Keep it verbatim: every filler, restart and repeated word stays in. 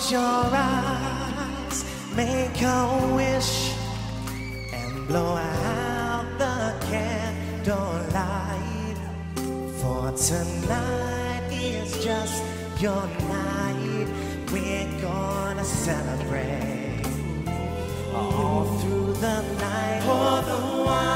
Close your eyes, make a wish, and blow out the candlelight. For tonight is just your night. We're gonna celebrate all through the night. Pour the wine.